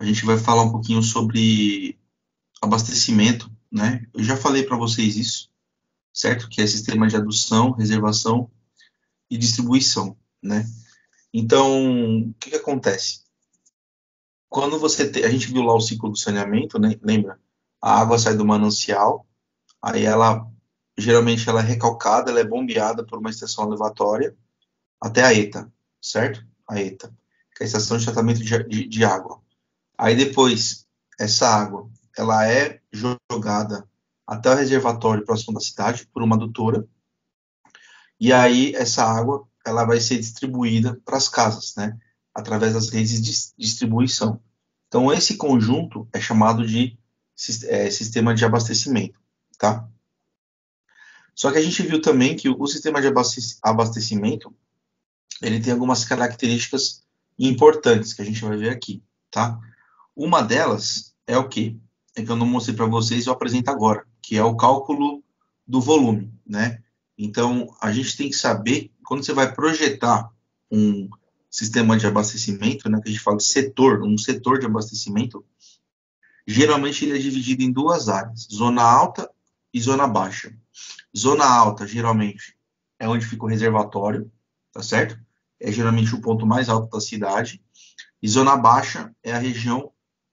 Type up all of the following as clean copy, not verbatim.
A gente vai falar um pouquinho sobre abastecimento, né? Eu já falei para vocês isso, certo? Que é sistema de adução, reservação e distribuição, né? Então, o que acontece? Quando a gente viu lá o ciclo do saneamento, né? Lembra? A água sai do manancial, aí geralmente ela é recalcada, ela é bombeada por uma estação elevatória até a ETA, certo? A ETA, que é a estação de tratamento de água. Aí depois, essa água, ela é jogada até o reservatório próximo da cidade por uma adutora, e aí essa água, ela vai ser distribuída para as casas, né? Através das redes de distribuição. Então, esse conjunto é chamado de sistema de abastecimento, tá? Só que a gente viu também que o sistema de abastecimento, ele tem algumas características importantes que a gente vai ver aqui, tá? Uma delas é o quê? É que eu não mostrei para vocês, eu apresento agora, que é o cálculo do volume, né? Então, a gente tem que saber, quando você vai projetar um sistema de abastecimento, né, que a gente fala de setor, um setor de abastecimento, geralmente ele é dividido em duas áreas, zona alta e zona baixa. Zona alta, geralmente, é onde fica o reservatório, tá certo? É geralmente o ponto mais alto da cidade. E zona baixa é a região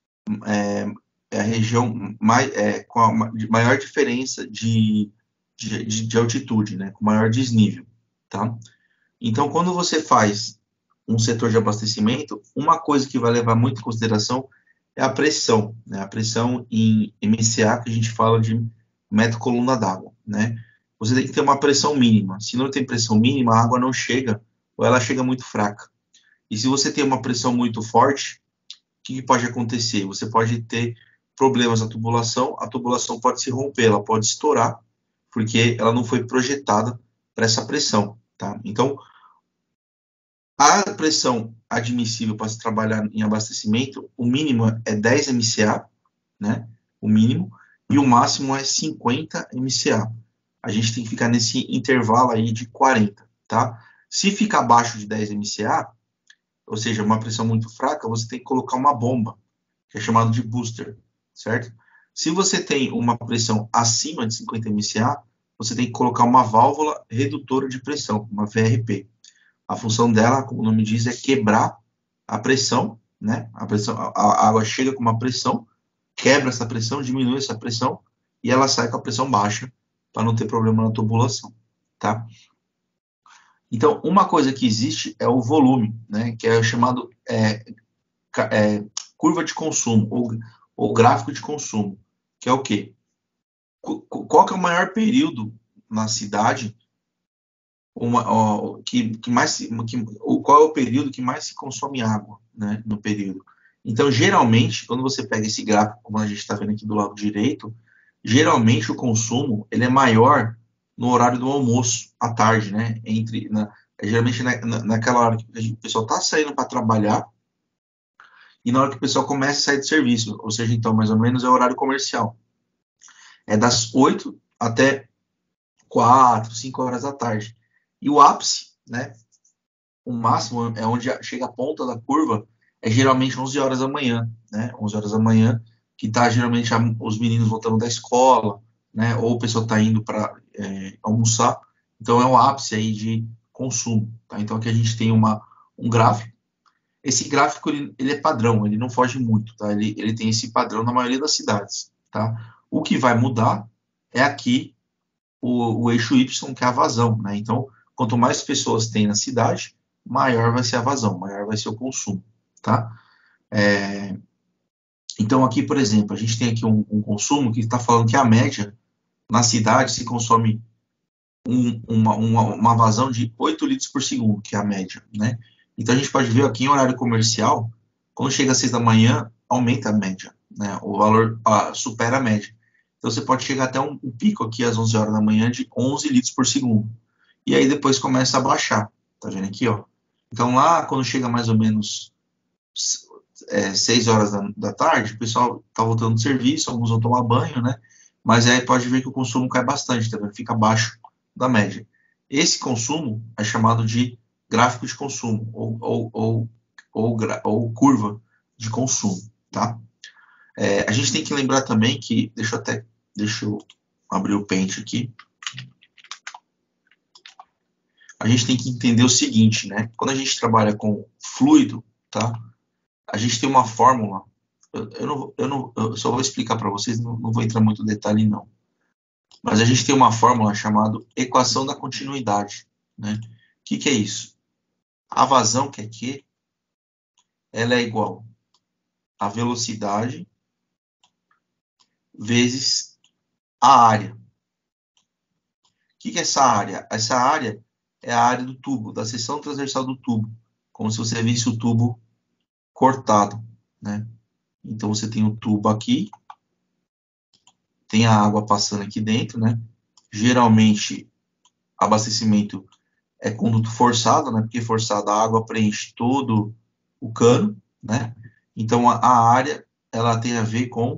com a maior diferença de altitude, né? Com maior desnível, tá? Então, quando você faz um setor de abastecimento, uma coisa que vai levar muito em consideração é a pressão, né? A pressão em MCA, que a gente fala de metro coluna d'água, né? Você tem que ter uma pressão mínima. Se não tem pressão mínima, a água não chega ou ela chega muito fraca. E se você tem uma pressão muito forte, o que pode acontecer? Você pode ter problemas na tubulação, a tubulação pode se romper, ela pode estourar, porque ela não foi projetada para essa pressão, tá? Então, a pressão admissível para se trabalhar em abastecimento, o mínimo é 10 MCA, né? O mínimo, e o máximo é 50 MCA. A gente tem que ficar nesse intervalo aí de 40, tá? Se ficar abaixo de 10 MCA, ou seja, uma pressão muito fraca, você tem que colocar uma bomba, que é chamado de booster, certo? Se você tem uma pressão acima de 50 MCA, você tem que colocar uma válvula redutora de pressão, uma VRP. A função dela, como o nome diz, é quebrar a pressão, né? A água chega com uma pressão, quebra essa pressão, diminui essa pressão e ela sai com a pressão baixa para não ter problema na tubulação, tá? Então, uma coisa que existe é o volume, né? Que é chamado curva de consumo ou gráfico de consumo, que é o quê? Qual que é o maior período na cidade qual é o período que mais se consome água, né, no período. Então, geralmente, quando você pega esse gráfico, como a gente está vendo aqui do lado direito, geralmente o consumo ele é maior no horário do almoço, à tarde, né? Geralmente naquela hora que o pessoal está saindo para trabalhar e na hora que o pessoal começa a sair de serviço, ou seja, então, mais ou menos é o horário comercial. É das 8 até 4, 5 horas da tarde. E o ápice, né? O máximo é onde chega a ponta da curva, é geralmente 11 horas da manhã, né? 11 horas da manhã, que tá geralmente os meninos voltando da escola, né? Ou o pessoal tá indo para almoçar. Então é o ápice aí de consumo, tá? Então aqui a gente tem um gráfico. Esse gráfico ele é padrão, ele não foge muito, tá? Ele tem esse padrão na maioria das cidades, tá? O que vai mudar é aqui o eixo Y, que é a vazão, né? Então, quanto mais pessoas tem na cidade, maior vai ser a vazão, maior vai ser o consumo, tá? Então, aqui, por exemplo, a gente tem aqui um consumo que está falando que a média na cidade se consome uma vazão de 8 litros por segundo, que é a média, né? Então, a gente pode ver aqui em horário comercial, quando chega às 6 da manhã, aumenta a média, né? O valor supera a média. Então, você pode chegar até um pico aqui às 11 horas da manhã de 11 litros por segundo. E aí depois começa a baixar. Tá vendo aqui, ó? Então, lá, quando chega mais ou menos 6 horas da tarde, o pessoal tá voltando do serviço, alguns vão tomar banho, né? Mas aí pode ver que o consumo cai bastante, tá vendo? Fica abaixo da média. Esse consumo é chamado de gráfico de consumo ou curva de consumo, tá? A gente tem que lembrar também que, deixa eu abrir o Paint aqui. A gente tem que entender o seguinte, né? Quando a gente trabalha com fluido, tá? A gente tem uma fórmula. Eu só vou explicar para vocês, não vou entrar muito em detalhe, não. Mas a gente tem uma fórmula chamada equação da continuidade, né? O que é isso? A vazão, que é Q, ela é igual a velocidade vezes a área. O que é essa área? Essa área é a área do tubo, da seção transversal do tubo, como se você visse o tubo cortado, né? Então você tem o tubo aqui, tem a água passando aqui dentro, né? Geralmente, abastecimento é conduto forçado, né? Porque forçado a água preenche todo o cano, né? Então a área ela tem a ver com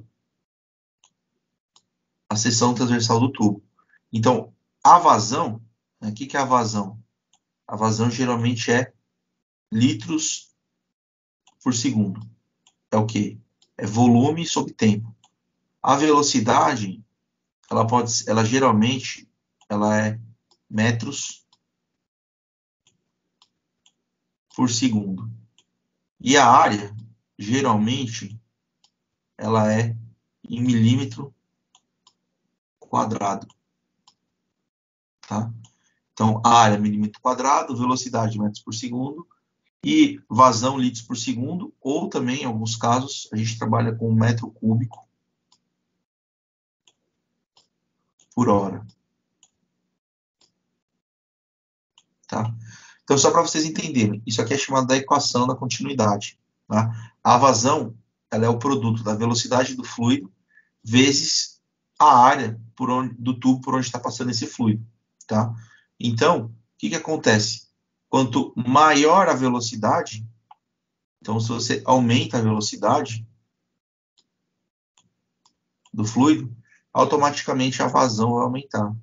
a seção transversal do tubo. Então a vazão, né? O que é a vazão? A vazão geralmente é litros por segundo. É o quê? É volume sobre tempo. A velocidade, ela geralmente ela é metros por segundo. E a área, geralmente, ela é em milímetro quadrado, tá? Então, a área milímetro quadrado, velocidade metros por segundo e vazão litros por segundo, ou também, em alguns casos, a gente trabalha com metro cúbico por hora, tá? Então, só para vocês entenderem, isso aqui é chamado da equação da continuidade, tá? A vazão, ela é o produto da velocidade do fluido vezes a área do tubo por onde está passando esse fluido, tá? Então, o que acontece? Quanto maior a velocidade, então se você aumenta a velocidade do fluido, automaticamente a vazão vai aumentar.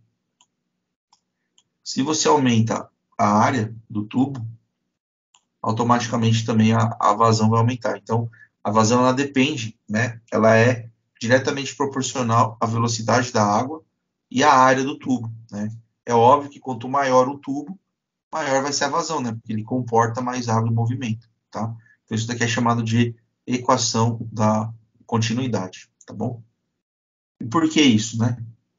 Se você aumenta a área do tubo, automaticamente também a vazão vai aumentar. Então, a vazão ela depende, né? Ela é diretamente proporcional à velocidade da água e à área do tubo, né? É óbvio que quanto maior o tubo, maior vai ser a vazão, né? Porque ele comporta mais água em movimento, tá? Então, isso daqui é chamado de equação da continuidade, tá bom? E por que isso, né?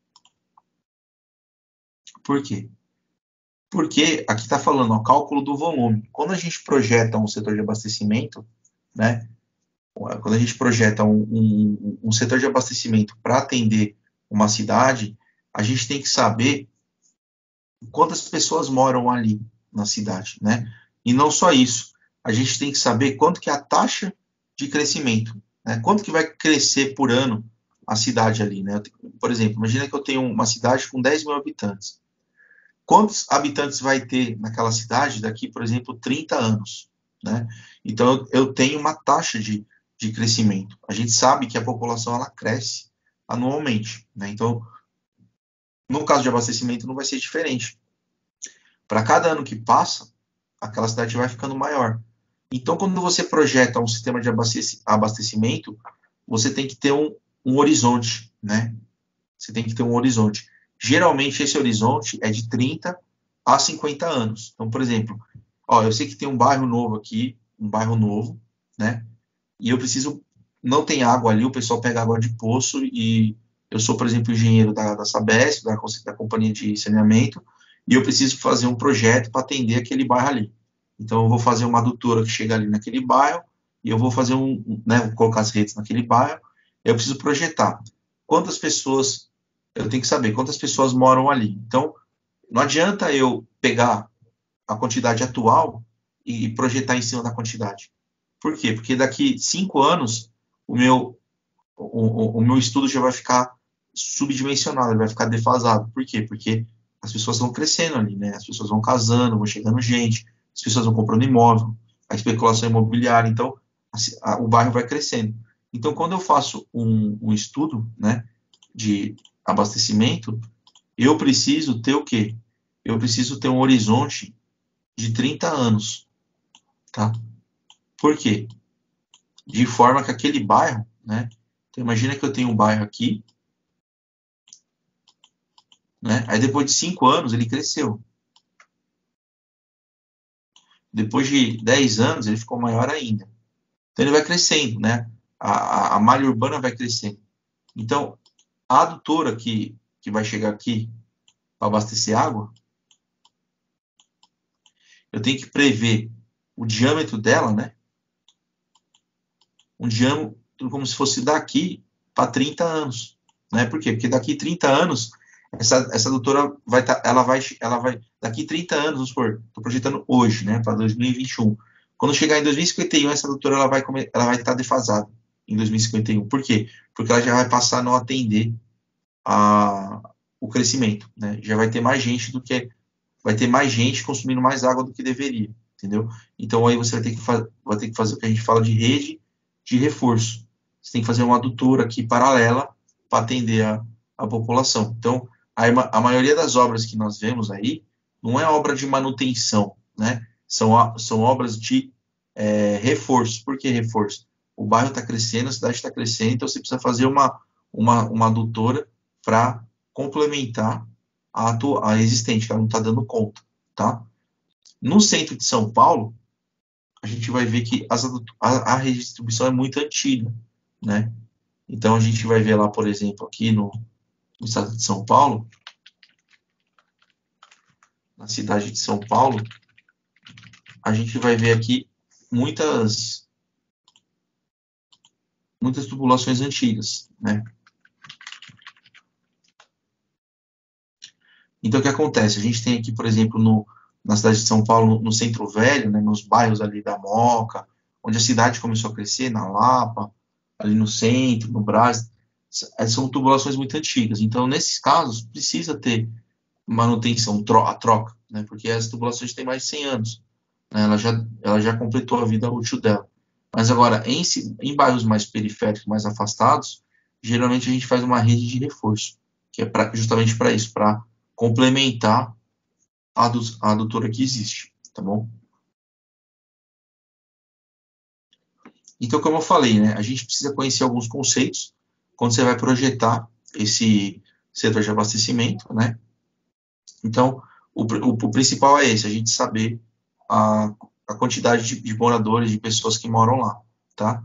Por quê? Porque aqui está falando, o cálculo do volume. Quando a gente projeta um setor de abastecimento, né? Quando a gente projeta um setor de abastecimento para atender uma cidade, a gente tem que saber quantas pessoas moram ali na cidade, né? E não só isso, a gente tem que saber quanto que é a taxa de crescimento, né? Quanto que vai crescer por ano a cidade ali, né? Por exemplo, imagina que eu tenho uma cidade com 10 mil habitantes. Quantos habitantes vai ter naquela cidade daqui, por exemplo, 30 anos, né? Então, eu tenho uma taxa de crescimento. A gente sabe que a população ela cresce anualmente, né? Então, no caso de abastecimento, não vai ser diferente. Para cada ano que passa, aquela cidade vai ficando maior. Então, quando você projeta um sistema de abastecimento, você tem que ter um horizonte, né? Você tem que ter um horizonte. Geralmente, esse horizonte é de 30 a 50 anos. Então, por exemplo, ó, eu sei que tem um bairro novo aqui, um bairro novo, né? E eu preciso, não tem água ali, o pessoal pega água de poço e eu sou, por exemplo, engenheiro da Sabesp, da companhia de saneamento, e eu preciso fazer um projeto para atender aquele bairro ali. Então, eu vou fazer uma adutora que chega ali naquele bairro, e eu vou fazer né, vou colocar as redes naquele bairro, eu preciso projetar. Quantas pessoas, eu tenho que saber quantas pessoas moram ali. Então, não adianta eu pegar a quantidade atual e projetar em cima da quantidade. Por quê? Porque daqui 5 anos o meu estudo já vai ficar subdimensionado, ele vai ficar defasado. Por quê? Porque as pessoas vão crescendo ali, né? As pessoas vão casando, vão chegando gente, as pessoas vão comprando imóvel, a especulação imobiliária, então o bairro vai crescendo. Então, quando eu faço um estudo, né, de abastecimento, eu preciso ter o quê? Eu preciso ter um horizonte de 30 anos, tá? Por quê? de forma que aquele bairro, né? Então, imagina que eu tenho um bairro aqui, né? Aí depois de 5 anos ele cresceu. Depois de 10 anos ele ficou maior ainda. Então ele vai crescendo, né? A malha urbana vai crescendo. Então, a adutora que vai chegar aqui para abastecer água, eu tenho que prever o diâmetro dela, né? Um diâmetro como se fosse daqui para 30 anos. Né? Por quê? Porque daqui 30 anos, essa adutora vai estar, ela vai, daqui 30 anos, vamos supor, estou projetando hoje, né, para 2021. Quando chegar em 2051, essa adutora ela vai estar defasada em 2051. Por quê? Porque ela já vai passar a não atender o crescimento, né? Já vai ter mais gente vai ter mais gente consumindo mais água do que deveria, entendeu? Então aí você vai ter que fazer o que a gente fala de rede de reforço. Você tem que fazer uma adutora aqui paralela para atender a população. Então, a maioria das obras que nós vemos aí não é obra de manutenção, né? São obras de reforço. Por que reforço? O bairro está crescendo, a cidade está crescendo, então você precisa fazer uma adutora para complementar a existente, que ela não está dando conta, tá? No centro de São Paulo, a gente vai ver que a rede de distribuição é muito antiga, né? Então, a gente vai ver lá, por exemplo, aqui no estado de São Paulo, na cidade de São Paulo, a gente vai ver aqui muitas tubulações antigas, né? Então, o que acontece? A gente tem aqui, por exemplo, na cidade de São Paulo, no Centro Velho, né, nos bairros ali da Moca, onde a cidade começou a crescer, na Lapa, ali no centro, no Brás, são tubulações muito antigas. Então, nesses casos, precisa ter manutenção, a troca, né, porque as tubulações têm mais de 100 anos. Né, ela já completou a vida útil dela. Mas agora, em bairros mais periféricos, mais afastados, geralmente a gente faz uma rede de reforço, que é justamente para isso, para complementar a adutora que existe, tá bom? Então, como eu falei, né, a gente precisa conhecer alguns conceitos quando você vai projetar esse setor de abastecimento, né? Então, o principal é esse, a gente saber a quantidade de moradores, de pessoas que moram lá, tá?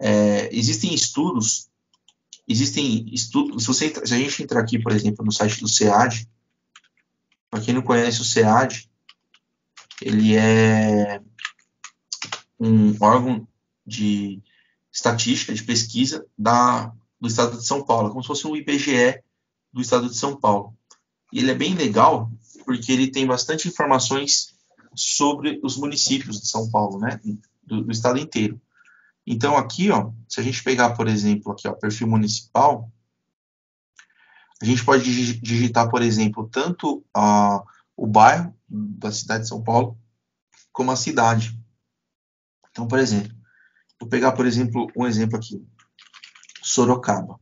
Existem estudos, se a gente entrar aqui, por exemplo, no site do SEAD, para quem não conhece o SEAD, ele é um órgão de estatística, de pesquisa do estado de São Paulo, como se fosse um IBGE do estado de São Paulo. E ele é bem legal porque ele tem bastante informações sobre os municípios de São Paulo, né, do estado inteiro. Então aqui, ó, se a gente pegar, por exemplo, aqui, ó, perfil municipal, a gente pode digitar, por exemplo, tanto o bairro da cidade de São Paulo, como a cidade. Então, por exemplo, vou pegar, por exemplo, um exemplo aqui, Sorocaba.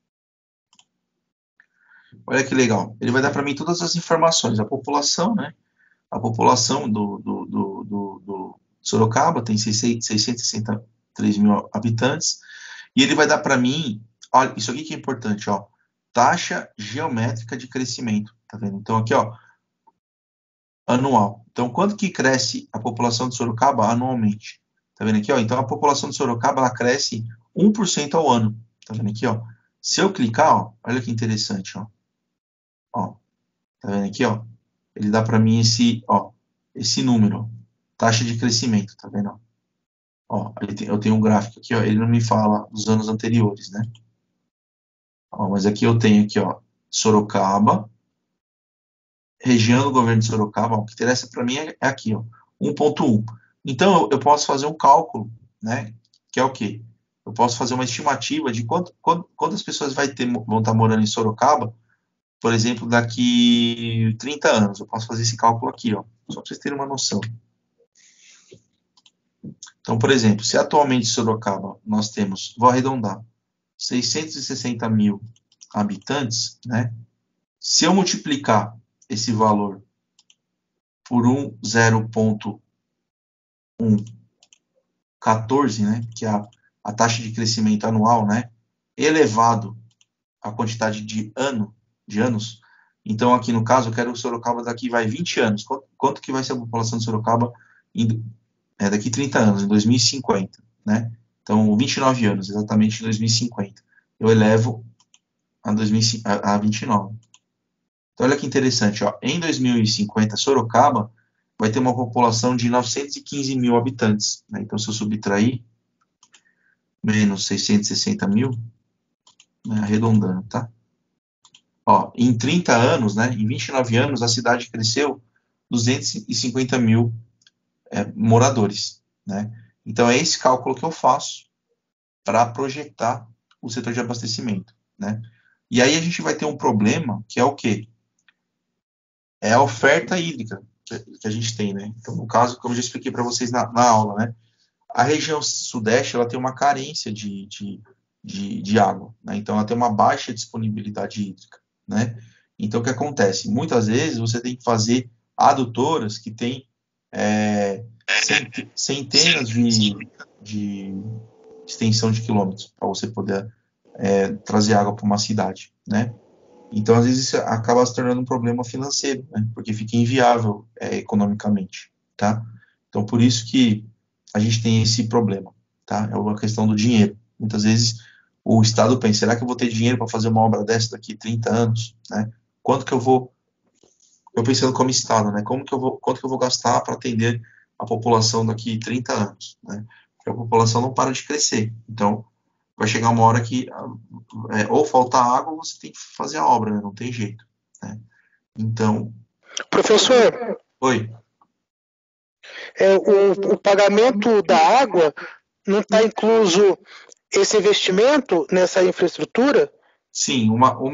Olha que legal. Ele vai dar para mim todas as informações, a população, né? A população do Sorocaba tem 663 mil habitantes. E ele vai dar para mim, olha, isso aqui que é importante, ó, taxa geométrica de crescimento, tá vendo? Então aqui, ó, anual. Então quanto que cresce a população de Sorocaba anualmente? Tá vendo aqui, ó? Então a população de Sorocaba ela cresce 1% ao ano. Tá vendo aqui, ó? Se eu clicar, ó, olha que interessante, ó. Ó, tá vendo aqui, ó? Ele dá para mim esse número, ó, taxa de crescimento, tá vendo? Ó, eu tenho um gráfico aqui, ó, ele não me fala dos anos anteriores, né? Ó, mas aqui eu tenho aqui, ó, Sorocaba, região do governo de Sorocaba, ó, o que interessa para mim é aqui, ó, 1.1. Então eu posso fazer um cálculo, né? Que é o quê? Eu posso fazer uma estimativa de quantas pessoas vão estar morando em Sorocaba, por exemplo, daqui 30 anos. Eu posso fazer esse cálculo aqui, ó, só para vocês terem uma noção. Então, por exemplo, se atualmente em Sorocaba nós temos, vou arredondar, 660 mil habitantes, né? Se eu multiplicar esse valor por 0,114, né? Que é a taxa de crescimento anual, né, elevado à quantidade de anos. Então, aqui no caso, eu quero o Sorocaba daqui 20 anos. Quanto que vai ser a população de Sorocaba daqui 30 anos, em 2050, né? Então, 29 anos, exatamente em 2050. Eu elevo a 29. Então, olha que interessante, ó. Em 2050, Sorocaba vai ter uma população de 915 mil habitantes, né? Então, se eu subtrair menos 660 mil, né, arredondando, tá? Ó, em 30 anos, né, em 29 anos, a cidade cresceu 250 mil moradores, né? Então, é esse cálculo que eu faço para projetar o setor de abastecimento, né? E aí a gente vai ter um problema, que é o quê? É a oferta hídrica que a gente tem, né? Então, no caso, como eu já expliquei para vocês na aula, né? A região sudeste, ela tem uma carência de água, né? Então, ela tem uma baixa disponibilidade hídrica, né? Então, o que acontece? Muitas vezes, você tem que fazer adutoras que têm centenas de extensão de quilômetros para você poder trazer água para uma cidade, né? Então, às vezes, isso acaba se tornando um problema financeiro, né? Porque fica inviável economicamente, tá? Então, por isso que a gente tem esse problema, tá? É uma questão do dinheiro. Muitas vezes, o Estado pensa, será que eu vou ter dinheiro para fazer uma obra dessa daqui a 30 anos, né? Quanto que eu vou... Eu pensando como Estado, né? Quanto que eu vou gastar para atender a população daqui a 30 anos, né? Porque a população não para de crescer. Então, vai chegar uma hora que ou falta água ou você tem que fazer a obra, né? Não tem jeito, né? Então, Professor, oi. o pagamento da água não está incluso esse investimento nessa infraestrutura? Sim,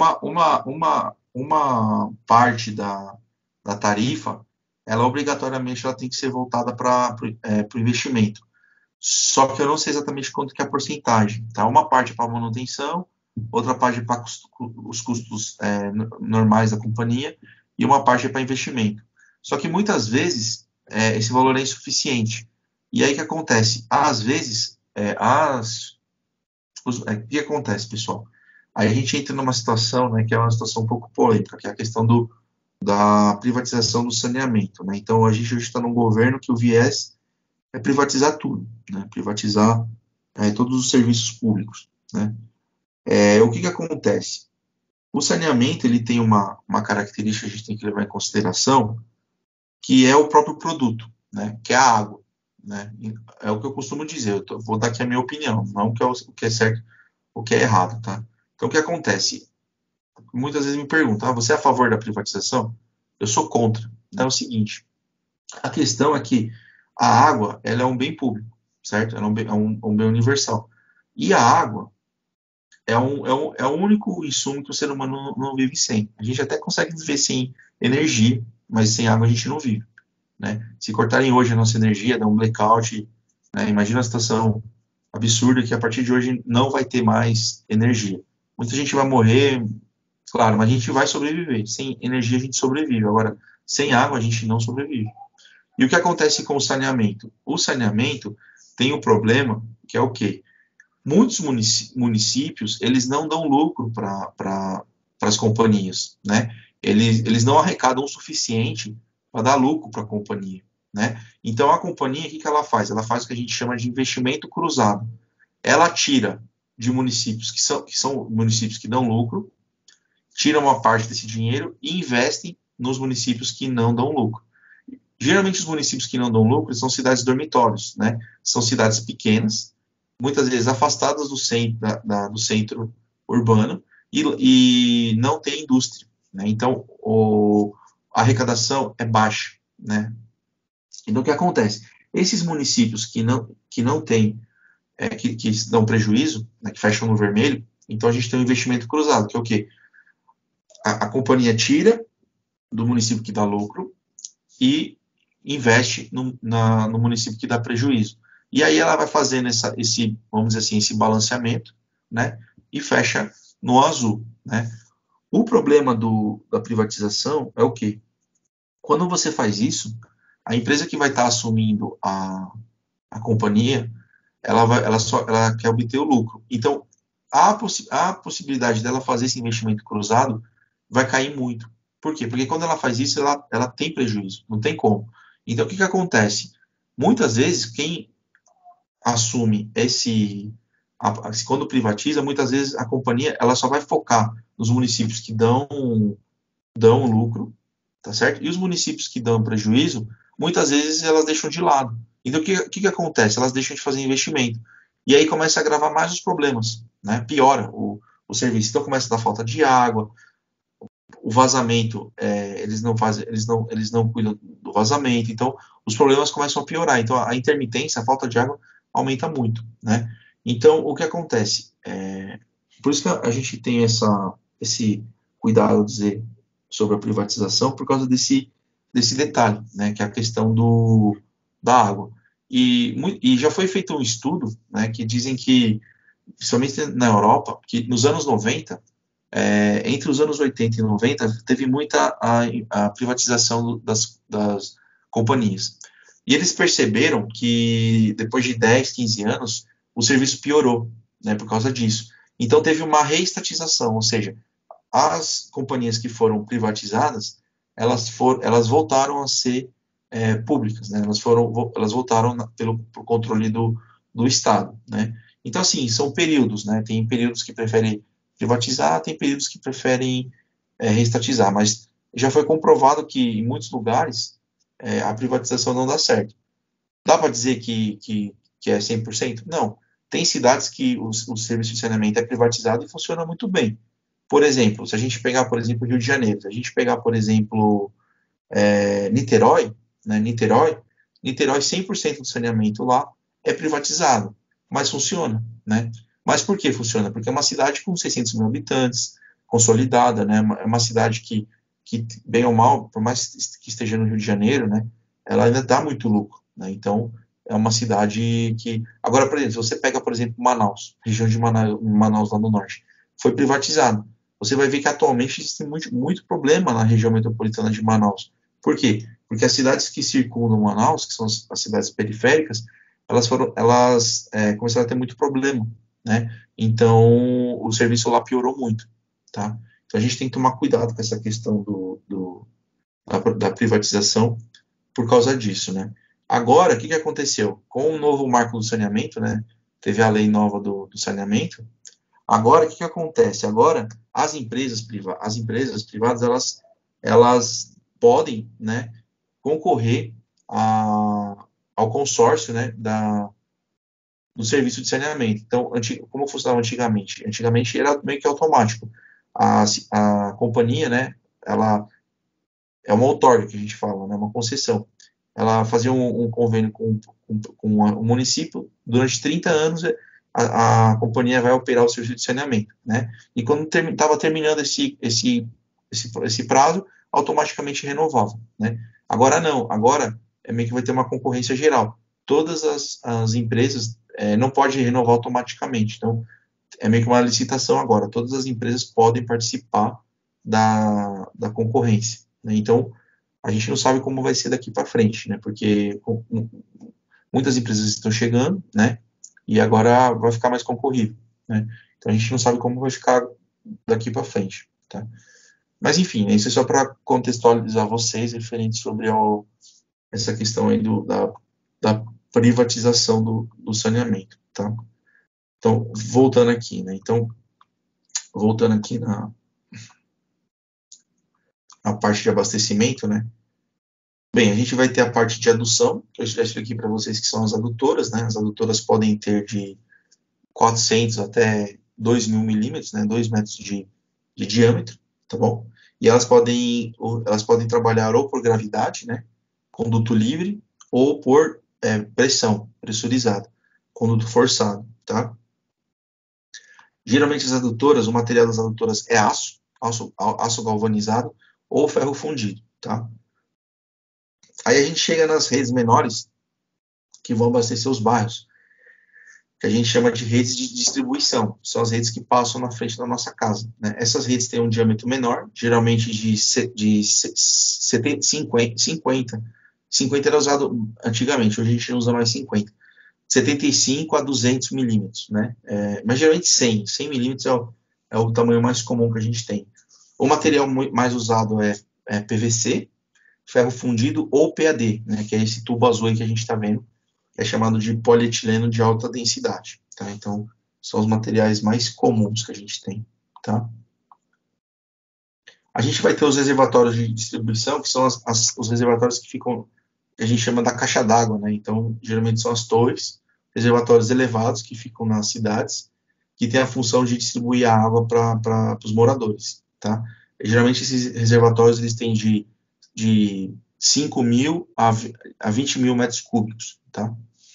uma parte da tarifa, ela obrigatoriamente ela tem que ser voltada para o investimento. Só que eu não sei exatamente quanto que é a porcentagem, tá? Uma parte é para manutenção, outra parte é para os custos normais da companhia e uma parte é para investimento. Só que muitas vezes esse valor é insuficiente. E aí o que acontece? Às vezes, o que acontece, pessoal? Aí a gente entra numa situação, né, que é uma situação um pouco polêmica, que é a questão da privatização do saneamento, né? Então a gente hoje está num governo que o viés é privatizar tudo, né? Privatizar todos os serviços públicos, né? O que acontece? O saneamento ele tem uma característica que a gente tem que levar em consideração, que é o próprio produto, né? Que é a água, né? É o que eu costumo dizer. Vou dar aqui a minha opinião, não o que é certo, o que é errado, tá? Então o que acontece? Muitas vezes me perguntam, você é a favor da privatização? Eu sou contra. Então é o seguinte, a questão é que a água ela é um bem público, certo? Ela é um bem universal. E a água é o único insumo que o ser humano não vive sem. A gente até consegue viver sem energia, mas sem água a gente não vive, né? Se cortarem hoje a nossa energia, dá um blackout, né? Imagina a situação absurda que a partir de hoje não vai ter mais energia. Muita gente vai morrer, claro, mas a gente vai sobreviver. Sem energia a gente sobrevive. Agora, sem água a gente não sobrevive. E o que acontece com o saneamento? O saneamento tem um problema que é o quê? Muitos municípios, eles não dão lucro para as companhias, né? Eles não arrecadam o suficiente para dar lucro para a companhia, né? Então, a companhia, o que ela faz? Ela faz o que a gente chama de investimento cruzado. Ela tira de municípios que são municípios que dão lucro, tira uma parte desse dinheiro e investem nos municípios que não dão lucro. Geralmente, os municípios que não dão lucro são cidades dormitórios, né? São cidades pequenas, muitas vezes afastadas do centro urbano e não tem indústria, né? Então, a arrecadação é baixa, né? Então, o que acontece? Esses municípios que não têm, que dão prejuízo, né, que fecham no vermelho, então a gente tem um investimento cruzado, que é o quê? A companhia tira do município que dá lucro e investe no município que dá prejuízo. E aí ela vai fazendo vamos dizer assim, esse balanceamento, né? E fecha no azul, né? O problema da privatização é o quê? Quando você faz isso, a empresa que vai estar assumindo a companhia, ela quer obter o lucro. Então, a possibilidade dela fazer esse investimento cruzado vai cair muito. Por quê? Porque quando ela faz isso, ela tem prejuízo, não tem como. Então, o que acontece? Muitas vezes, quem assume quando privatiza, muitas vezes a companhia ela só vai focar nos municípios que dão lucro, tá certo? E os municípios que dão prejuízo, muitas vezes elas deixam de lado. Então, o que acontece? Elas deixam de fazer investimento. E aí começa a agravar mais os problemas, né? Piora o serviço. Então, começa a dar falta de água, o vazamento, eles não cuidam do vazamento, então os problemas começam a piorar. Então, a intermitência, a falta de água aumenta muito, né? Então, o que acontece? Por isso que a gente tem esse cuidado de dizer sobre a privatização, por causa desse detalhe, né, que é a questão da água. E já foi feito um estudo, né, que dizem que, principalmente na Europa, que nos anos 90, entre os anos 80 e 90, teve muita a privatização das companhias. E eles perceberam que, depois de 10, 15 anos, o serviço piorou, né, por causa disso. Então, teve uma reestatização, ou seja, as companhias que foram privatizadas, elas voltaram a ser públicas, né? Elas voltaram pelo controle do Estado, né? Então, assim, são períodos, né? Tem períodos que preferem privatizar, tem períodos que preferem reestatizar, mas já foi comprovado que em muitos lugares a privatização não dá certo. Dá para dizer que é 100%? Não. Tem cidades que o serviço de saneamento é privatizado e funciona muito bem. Por exemplo, se a gente pegar, por exemplo, Rio de Janeiro, se a gente pegar, por exemplo, Niterói, né, Niterói 100% do saneamento lá é privatizado, mas funciona, né? Mas por que funciona? Porque é uma cidade com 600 mil habitantes, consolidada, né? É uma cidade que, bem ou mal, por mais que esteja no Rio de Janeiro, né, ela ainda dá muito lucro, né? Então, é uma cidade que... Agora, por exemplo, se você pega, por exemplo, Manaus, região de Manaus lá no norte, foi privatizado. Você vai ver que atualmente existe muito problema na região metropolitana de Manaus. Por quê? Porque as cidades que circundam Manaus, que são as cidades periféricas, elas começaram a ter muito problema, né? Então, o serviço lá piorou muito, tá? Então, a gente tem que tomar cuidado com essa questão da privatização por causa disso, né? Agora, o que aconteceu? Com o novo marco do saneamento, né? Teve a lei nova do saneamento. Agora, o que acontece? Agora, as empresas privadas, elas podem, né, concorrer ao consórcio, né, do serviço de saneamento. Então, como funcionava antigamente? Antigamente era meio que automático. A companhia, né, ela é uma outorga que a gente fala, né, uma concessão. Ela fazia um convênio com o município, durante 30 anos a companhia vai operar o serviço de saneamento, né? E quando estava terminando esse prazo, automaticamente renovava, né? Agora não, agora é meio que vai ter uma concorrência geral. Todas as empresas não podem renovar automaticamente, então é meio que uma licitação agora. Todas as empresas podem participar da concorrência, né? Então, a gente não sabe como vai ser daqui para frente, né? Porque muitas empresas estão chegando, né? E agora vai ficar mais concorrido, né? Então a gente não sabe como vai ficar daqui para frente, tá? Mas enfim, isso é só para contextualizar vocês referente sobre essa questão aí da privatização do saneamento, tá? Então, voltando aqui, né? Então, voltando aqui na parte de abastecimento, né? Bem, a gente vai ter a parte de adução, que eu já expliquei para vocês que são as adutoras, né? As adutoras podem ter de 400 até 2.000 milímetros, né? 2 metros de diâmetro, tá bom? E elas podem trabalhar ou por gravidade, né? Conduto livre, ou por pressão, pressurizada, conduto forçado, tá? Geralmente as adutoras, o material das adutoras é aço galvanizado ou ferro fundido, tá? Aí a gente chega nas redes menores, que vão abastecer os bairros, que a gente chama de redes de distribuição. São as redes que passam na frente da nossa casa, né? Essas redes têm um diâmetro menor, geralmente de 50. 50 era usado antigamente, hoje a gente não usa mais 50. 75 a 200 milímetros, né? Mas geralmente 100 milímetros é o tamanho mais comum que a gente tem. O material mais usado é PVC, ferro fundido ou PAD, né? Que é esse tubo azul aí que a gente está vendo, que é chamado de polietileno de alta densidade, tá? Então, são os materiais mais comuns que a gente tem, tá? A gente vai ter os reservatórios de distribuição, que são os reservatórios que ficam, que a gente chama da caixa d'água, né? Então, geralmente são as torres, reservatórios elevados que ficam nas cidades, que tem a função de distribuir a água para os moradores, tá? E, geralmente esses reservatórios eles têm de 5 mil a 20 mil metros cúbicos, tá?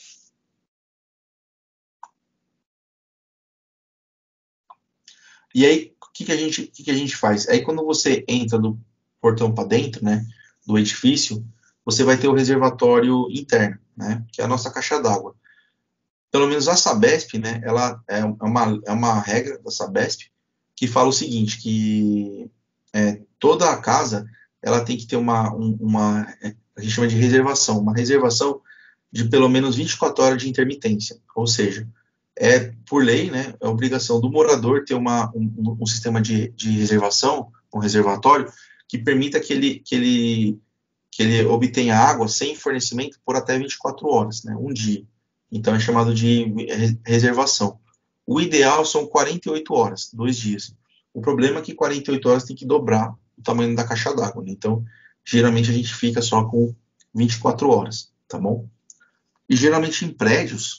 E aí, o que a gente faz? Aí, quando você entra do portão para dentro, né, do edifício, você vai ter o reservatório interno, né, que é a nossa caixa d'água. Pelo menos a Sabesp, né, ela é uma regra da Sabesp que fala o seguinte, que toda a casa ela tem que ter a gente chama de reservação, uma reservação de pelo menos 24 horas de intermitência, ou seja, por lei, né, é obrigação do morador ter um sistema de reservação, um reservatório, que permita que ele obtenha água sem fornecimento por até 24 horas, né, um dia. Então é chamado de reservação. O ideal são 48 horas, 2 dias. O problema é que 48 horas tem que dobrar o tamanho da caixa d'água, né? Então, geralmente a gente fica só com 24 horas, tá bom? E geralmente em prédios,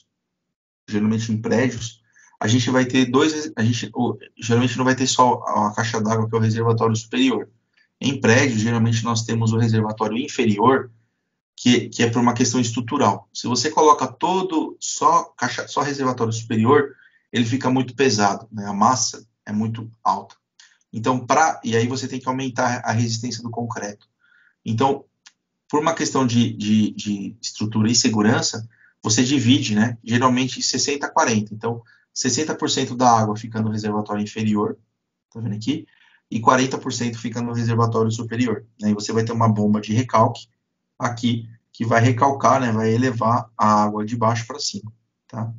a gente vai ter geralmente não vai ter só a caixa d'água, que é o reservatório superior. Em prédios, geralmente nós temos o reservatório inferior, que é por uma questão estrutural. Se você coloca só reservatório superior, ele fica muito pesado, né? A massa é muito alta. Então, e aí você tem que aumentar a resistência do concreto. Então, por uma questão de estrutura e segurança, você divide, né? Geralmente 60 a 40. Então, 60% da água fica no reservatório inferior, tá vendo aqui? E 40% fica no reservatório superior. Aí você vai ter uma bomba de recalque aqui, que vai recalcar, né? Vai elevar a água de baixo para cima, tá?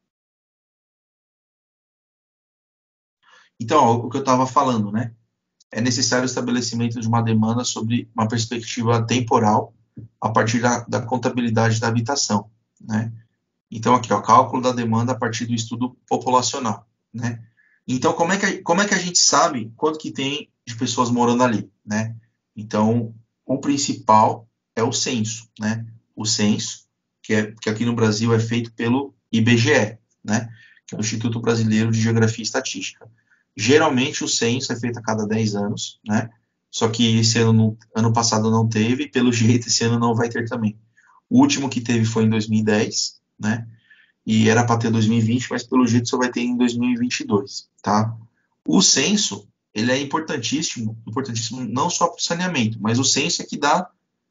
Então, ó, o que eu estava falando, né? É necessário o estabelecimento de uma demanda sobre uma perspectiva temporal a partir da contabilidade da habitação, né? Então, aqui, ó, cálculo da demanda a partir do estudo populacional, né? Então, como é que a gente sabe quanto que tem de pessoas morando ali, né? Então, o principal é o censo, né? O censo, que aqui no Brasil é feito pelo IBGE, né? Que é o Instituto Brasileiro de Geografia e Estatística. Geralmente, o censo é feito a cada 10 anos, né? Só que esse ano passado não teve, pelo jeito esse ano não vai ter também. O último que teve foi em 2010, né? E era para ter 2020, mas pelo jeito só vai ter em 2022, tá? O censo, ele é importantíssimo não só para o saneamento, mas o censo é que dá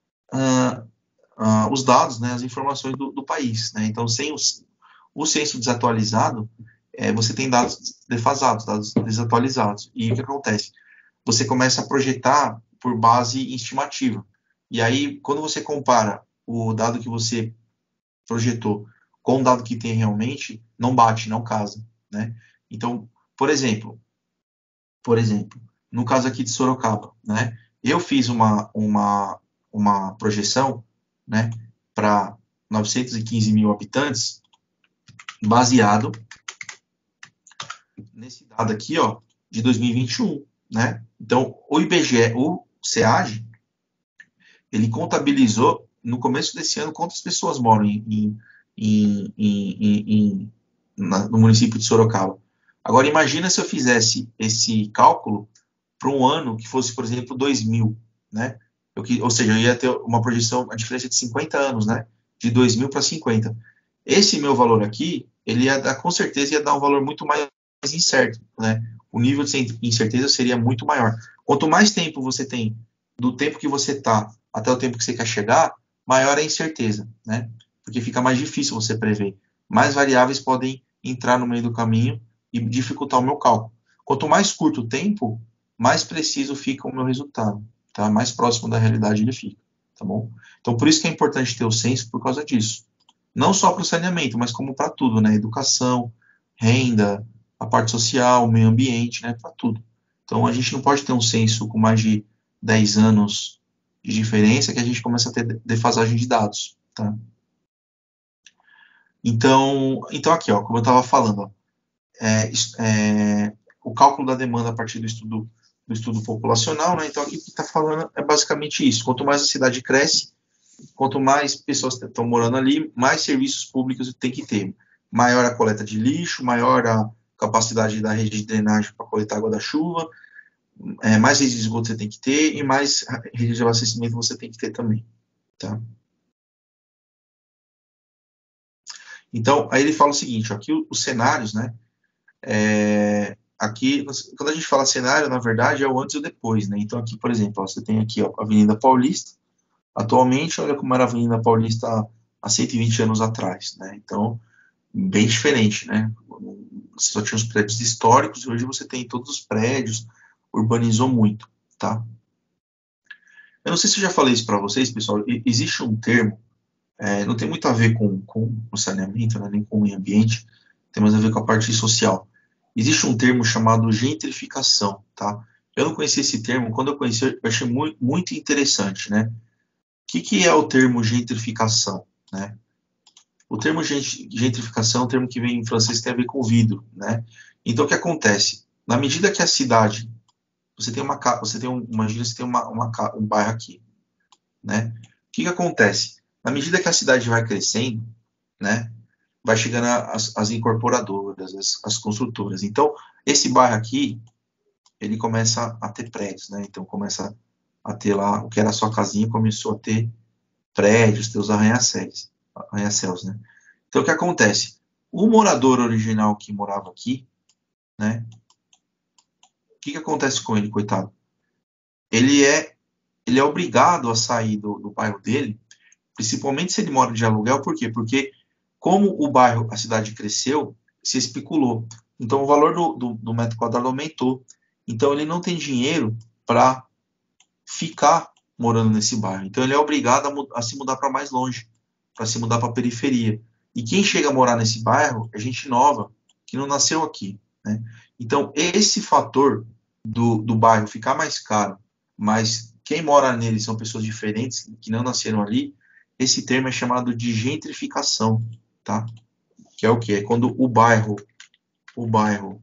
os dados, né, as informações do país, né? Então, sem o censo desatualizado, você tem dados defasados, dados desatualizados. E o que acontece? Você começa a projetar por base em estimativa. E aí, quando você compara o dado que você projetou com o dado que tem realmente, não bate, não casa, né? Então, por exemplo, no caso aqui de Sorocaba, né? Eu fiz uma projeção, né, para 915 mil habitantes, baseado nesse dado aqui, ó, de 2021, né? Então, o IBGE, o SEAD, ele contabilizou no começo desse ano quantas pessoas moram no município de Sorocaba. Agora, imagina se eu fizesse esse cálculo para um ano que fosse, por exemplo, 2000, né? Ou seja, eu ia ter uma projeção, a diferença de 50 anos, né? De 2000 para 50. Esse meu valor aqui, ele ia dar, com certeza, ia dar um valor muito mais incerto, né? O nível de incerteza seria muito maior. Quanto mais tempo você tem, do tempo que você está até o tempo que você quer chegar, maior é a incerteza, né? Porque fica mais difícil você prever. Mais variáveis podem entrar no meio do caminho e dificultar o meu cálculo. Quanto mais curto o tempo, mais preciso fica o meu resultado, tá? Mais próximo da realidade ele fica, tá bom? Então, por isso que é importante ter o censo por causa disso. Não só para o saneamento, mas como para tudo, né? Educação, renda, a parte social, o meio ambiente, né? Para tudo. Então, a gente não pode ter um censo com mais de 10 anos de diferença que a gente começa a ter defasagem de dados, tá? Então aqui, ó, como eu estava falando, ó, o cálculo da demanda a partir do estudo populacional, né? Então aqui o que está falando é basicamente isso. Quanto mais a cidade cresce, quanto mais pessoas estão morando ali, mais serviços públicos tem que ter. Maior a coleta de lixo, maior a capacidade da rede de drenagem para coletar água da chuva, mais rede de esgoto você tem que ter e mais rede de abastecimento você tem que ter também, tá? Então, aí ele fala o seguinte, ó, aqui os cenários, né? Aqui, quando a gente fala cenário, na verdade, é o antes e o depois, né? Então, aqui, por exemplo, ó, você tem aqui ó, a Avenida Paulista. Atualmente, olha como era a Avenida Paulista há 120 anos atrás, né? Então, bem diferente, né? Você só tinha os prédios históricos e hoje você tem todos os prédios, urbanizou muito, tá? Eu não sei se eu já falei isso para vocês, pessoal. Existe um termo, não tem muito a ver com o saneamento, né, nem com o meio ambiente, tem mais a ver com a parte social. Existe um termo chamado gentrificação, tá? Eu não conhecia esse termo, quando eu conheci, eu achei muito, muito interessante, né? O que é o termo gentrificação, né? O termo gentrificação é um termo que vem em francês que tem a ver com vidro, né? Então, o que acontece? Na medida que a cidade, imagina você tem um bairro aqui, né? O que acontece? Na medida que a cidade vai crescendo, né? Vai chegando as incorporadoras, as construtoras. Então, esse bairro aqui, ele começa a ter prédios, né? Então, começa a ter lá, o que era só casinha, começou a ter prédios, ter os arranha-céus, né? Então, o que acontece? O morador original que morava aqui, né? O que acontece com ele, coitado? Ele é obrigado a sair do bairro dele, principalmente se ele mora de aluguel, por quê? Porque como o bairro, a cidade cresceu, se especulou. Então o valor do metro quadrado aumentou. Então ele não tem dinheiro para ficar morando nesse bairro. Então ele é obrigado a se mudar para mais longe, para se mudar para a periferia. E quem chega a morar nesse bairro é gente nova, que não nasceu aqui, né? Então esse fator do bairro ficar mais caro, mas quem mora nele são pessoas diferentes, que não nasceram ali, esse termo é chamado de gentrificação, tá? Que é o quê? É quando o bairro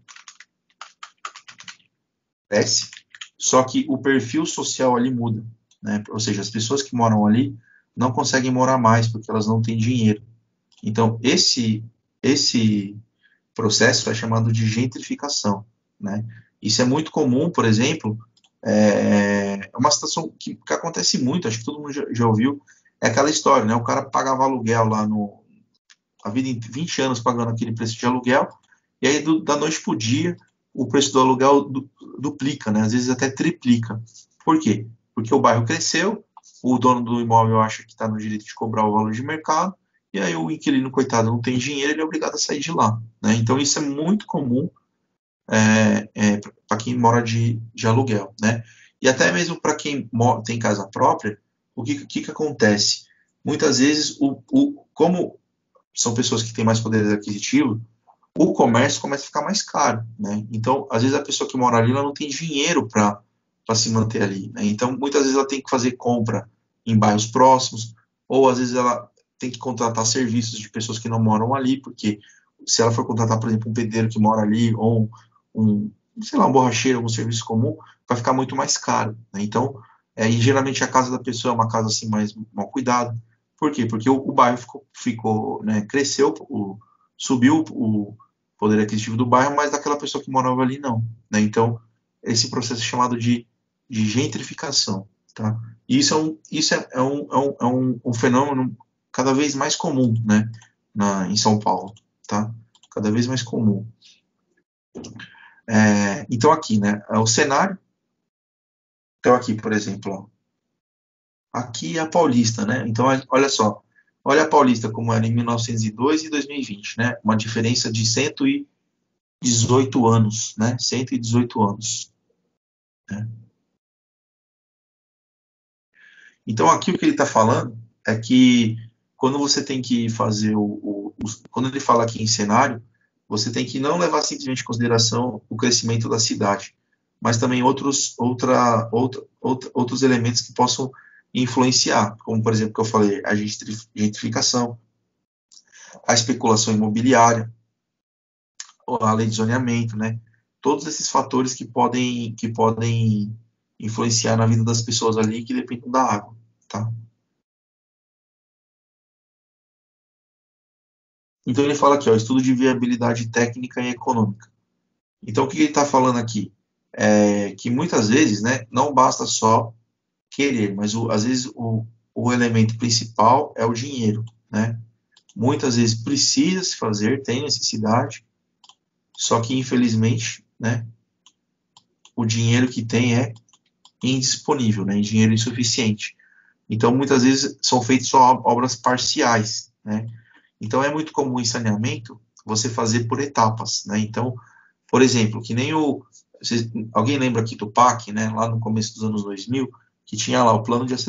cresce, só que o perfil social ali muda, né? Ou seja, as pessoas que moram ali não conseguem morar mais porque elas não têm dinheiro. Então, esse processo é chamado de gentrificação, né? Isso é muito comum, por exemplo, é uma situação que acontece muito, acho que todo mundo já ouviu, é aquela história, né? O cara pagava aluguel lá a vida em 20 anos pagando aquele preço de aluguel, e aí da noite para o dia o preço do aluguel duplica, né? Às vezes até triplica. Por quê? Porque o bairro cresceu, o dono do imóvel acha que está no direito de cobrar o valor de mercado, e aí o inquilino, coitado, não tem dinheiro, ele é obrigado a sair de lá, né? Então isso é muito comum para quem mora de aluguel, né? E até mesmo para quem tem casa própria, o que acontece? Muitas vezes, como são pessoas que têm mais poder aquisitivo, o comércio começa a ficar mais caro, né? Então, às vezes a pessoa que mora ali ela não tem dinheiro para se manter ali, né? Então, muitas vezes ela tem que fazer compra em bairros próximos, ou às vezes ela tem que contratar serviços de pessoas que não moram ali, porque se ela for contratar, por exemplo, um pedreiro que mora ali, ou sei lá, um borracheiro, algum serviço comum, vai ficar muito mais caro, né? Então, e geralmente a casa da pessoa é uma casa assim mais mal cuidada. Por quê? Porque o bairro ficou, né, cresceu, subiu o poder aquisitivo do bairro, mas daquela pessoa que morava ali não, né? Então, esse processo é chamado de gentrificação, tá? E isso é um fenômeno cada vez mais comum, né, em São Paulo, tá? Cada vez mais comum. Então aqui, né, é o cenário. Então aqui, por exemplo, ó, aqui é a Paulista, né? Então olha só, olha a Paulista como era em 1902 e 2020, né? Uma diferença de 118 anos, né? 118 anos. Né? Então aqui o que ele está falando é que quando você tem que fazer quando ele fala aqui em cenário, você tem que não levar simplesmente em consideração o crescimento da cidade, mas também outros elementos que possam influenciar, como, por exemplo, que eu falei, a gentrificação, a especulação imobiliária, a lei de zoneamento, né? Todos esses fatores que podem influenciar na vida das pessoas ali que dependem da água, tá? Então ele fala aqui, ó, estudo de viabilidade técnica e econômica. Então o que ele está falando aqui? É que muitas vezes, né, não basta só querer, mas às vezes o elemento principal é o dinheiro, né? Muitas vezes precisa se fazer, tem necessidade, só que infelizmente, né, o dinheiro que tem é indisponível, né, dinheiro insuficiente. Então muitas vezes são feitas só obras parciais, né? Então é muito comum em saneamento você fazer por etapas, né? Então, por exemplo, que nem alguém lembra aqui do PAC, né, lá no começo dos anos 2000, que tinha lá o plano de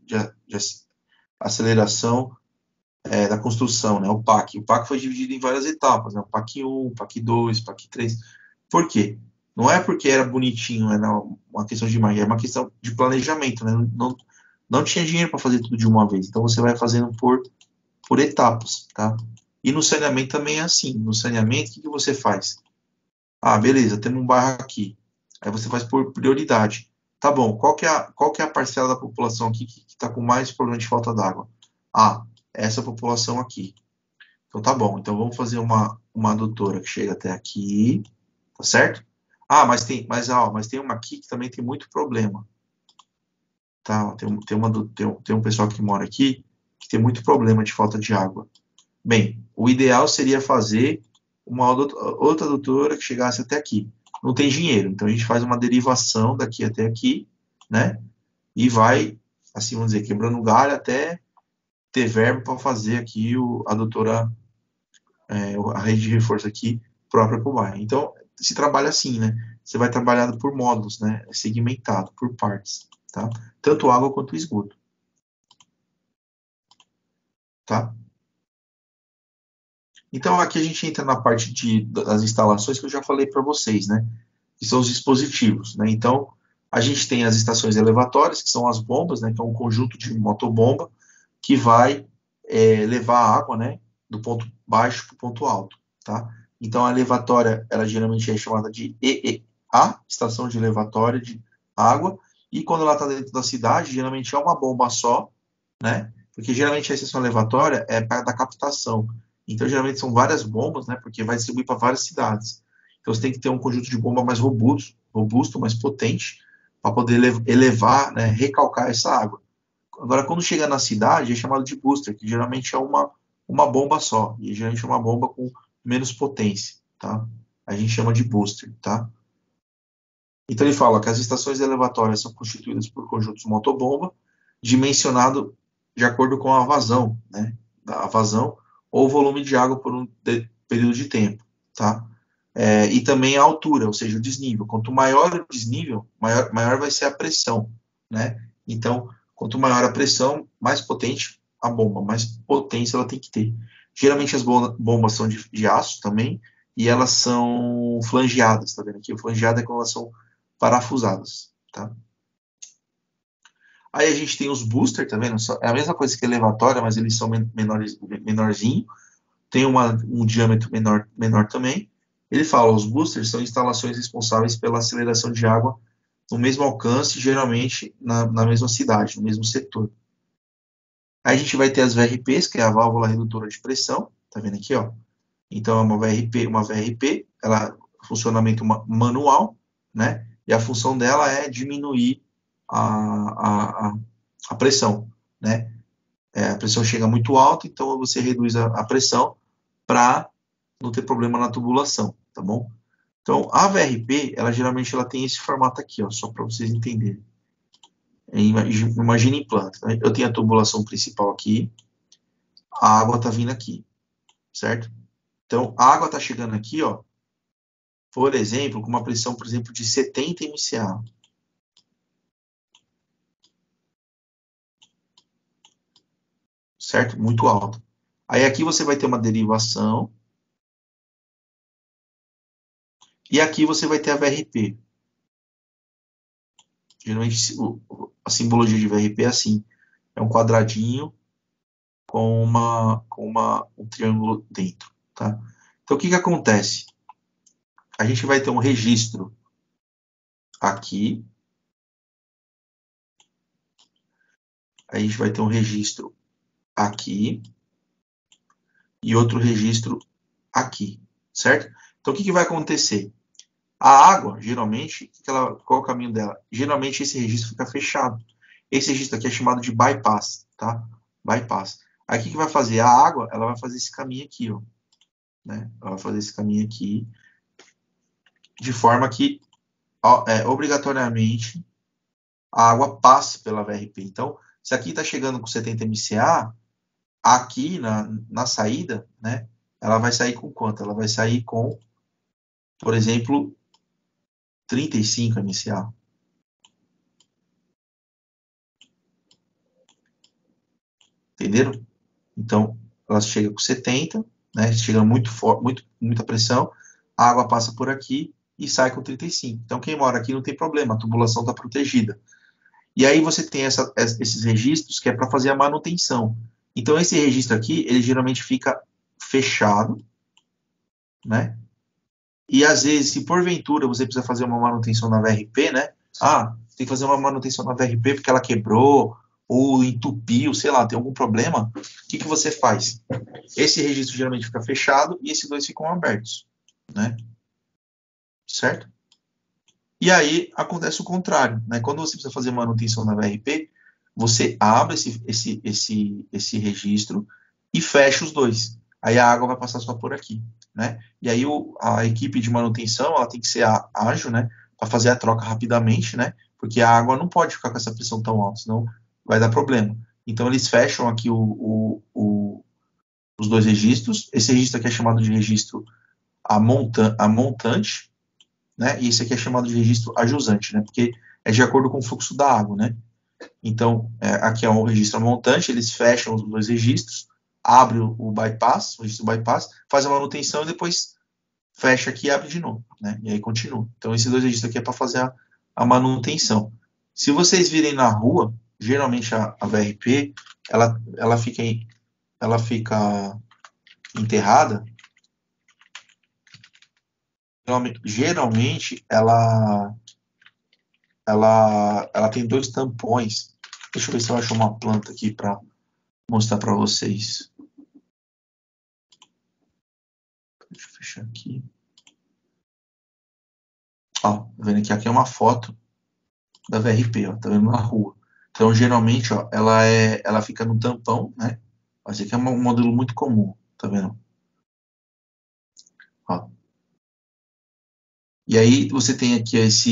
aceleração da construção, né, o PAC. O PAC foi dividido em várias etapas, né, o PAC 1, PAC 2, PAC 3. Por quê? Não é porque era bonitinho, era uma questão de imagem, é uma questão de planejamento, né? Não tinha dinheiro para fazer tudo de uma vez, então você vai fazendo por etapas, tá? E no saneamento também é assim. No saneamento, o que você faz? Ah, beleza, temos um bairro aqui. Aí você faz por prioridade. Tá bom, qual que é a parcela da população aqui que está com mais problema de falta d'água? Ah, essa população aqui. Então tá bom, então vamos fazer uma adutora que chega até aqui, tá certo? Ah, mas tem uma aqui que também tem muito problema. Tá? Tem um pessoal que mora aqui que tem muito problema de falta de água. Bem, o ideal seria fazer uma outra adutora que chegasse até aqui. Não tem dinheiro, então a gente faz uma derivação daqui até aqui, né? E vai, assim vamos dizer, quebrando galho até ter verbo para fazer aqui a adutora, a rede de reforço aqui própria para o bairro. Então, se trabalha assim, né? Você vai trabalhando por módulos, né? Segmentado, por partes, tá? Tanto água quanto esgoto, tá? Então, aqui a gente entra na parte das instalações que eu já falei para vocês, né? Que são os dispositivos, né? Então, a gente tem as estações elevatórias, que são as bombas, né? Que é um conjunto de motobomba que vai levar a água, né? Do ponto baixo para o ponto alto, tá? Então, a elevatória, ela geralmente é chamada de EEA, estação de elevatória de água, e quando ela está dentro da cidade, geralmente é uma bomba só, né? Porque geralmente a estação elevatória é para da captação. Então, geralmente são várias bombas, né? Porque vai distribuir para várias cidades. Então, você tem que ter um conjunto de bomba mais robusto, mais potente, para poder elevar, né? Recalcar essa água. Agora, quando chega na cidade, é chamado de booster, que geralmente é uma bomba só. E geralmente é uma bomba com menos potência, tá? A gente chama de booster, tá? Então, ele fala que as estações elevatórias são constituídas por conjuntos motobomba, dimensionado de acordo com a vazão, né? A vazão ou volume de água por um período de tempo, tá? E também a altura, ou seja, o desnível. Quanto maior o desnível, maior vai ser a pressão, né? Então, quanto maior a pressão, mais potente a bomba, mais potência ela tem que ter. Geralmente as bombas são de aço também, e elas são flangeadas, tá vendo aqui? O flangeado é quando elas são parafusadas, tá? Aí a gente tem os booster, tá vendo? É a mesma coisa que a elevatória, mas eles são menorzinho. Tem um diâmetro menor também. Ele fala, os boosters são instalações responsáveis pela aceleração de água no mesmo alcance, geralmente na mesma cidade, no mesmo setor. Aí a gente vai ter as VRPs, que é a válvula redutora de pressão, tá vendo aqui, ó? Então é uma VRP, ela funcionamento manual, né? E a função dela é diminuir a pressão, né? A pressão chega muito alta, então você reduz a pressão para não ter problema na tubulação, tá bom? Então, a VRP, ela tem esse formato aqui, ó, só para vocês entenderem. Imagine em planta, né? Eu tenho a tubulação principal aqui, a água está vindo aqui, certo? Então, a água está chegando aqui, ó, por exemplo, com uma pressão, por exemplo, de 70 MCA. certo? Muito alta. Aí aqui você vai ter uma derivação, e aqui você vai ter a VRP. Geralmente a simbologia de VRP é assim, é um quadradinho com um triângulo dentro, tá? Então o que acontece? A gente vai ter um registro aqui, a gente vai ter um registro aqui e outro registro aqui, certo? Então o que vai acontecer? A água, geralmente, qual é o caminho dela? Geralmente esse registro fica fechado. Esse registro aqui é chamado de bypass, tá? Bypass. Aí o que vai fazer? A água, ela vai fazer esse caminho aqui, ó. Né? Ela vai fazer esse caminho aqui, de forma que, obrigatoriamente, a água passe pela VRP. Então, se aqui está chegando com 70 MCA, aqui na saída, né, ela vai sair com quanto? Ela vai sair com, por exemplo, 35 MCA. Entenderam? Então, ela chega com 70, né, chega muita pressão, a água passa por aqui e sai com 35. Então, quem mora aqui não tem problema, a tubulação está protegida. E aí você tem esses registros que é para fazer a manutenção. Então, esse registro aqui, ele geralmente fica fechado, né? E às vezes, se porventura você precisa fazer uma manutenção na VRP, né? Ah, tem que fazer uma manutenção na VRP porque ela quebrou ou entupiu, sei lá, tem algum problema. O que você faz? Esse registro geralmente fica fechado e esses dois ficam abertos, né? Certo? E aí acontece o contrário, né? Quando você precisa fazer manutenção na VRP, você abre esse registro e fecha os dois. Aí a água vai passar só por aqui, né? E aí a equipe de manutenção, ela tem que ser ágil, né? Para fazer a troca rapidamente, né? Porque a água não pode ficar com essa pressão tão alta, senão vai dar problema. Então eles fecham aqui os dois registros. Esse registro aqui é chamado de registro montante, né? E esse aqui é chamado de registro ajusante, né? Porque é de acordo com o fluxo da água, né? Então, aqui é um registro montante, eles fecham os dois registros, abre o bypass, o registro bypass, faz a manutenção e depois fecha aqui e abre de novo, né? E aí continua. Então, esses dois registros aqui é para fazer a manutenção. Se vocês virem na rua, geralmente a VRP, ela fica enterrada. Geralmente ela tem dois tampões. Deixa eu ver se eu acho uma planta aqui para mostrar para vocês. Deixa eu fechar aqui. Ó, tá vendo aqui? Aqui é uma foto da VRP, ó, tá vendo na rua. Então, geralmente, ó, ela fica no tampão, né? Esse aqui é um modelo muito comum, tá vendo? Ó. E aí você tem aqui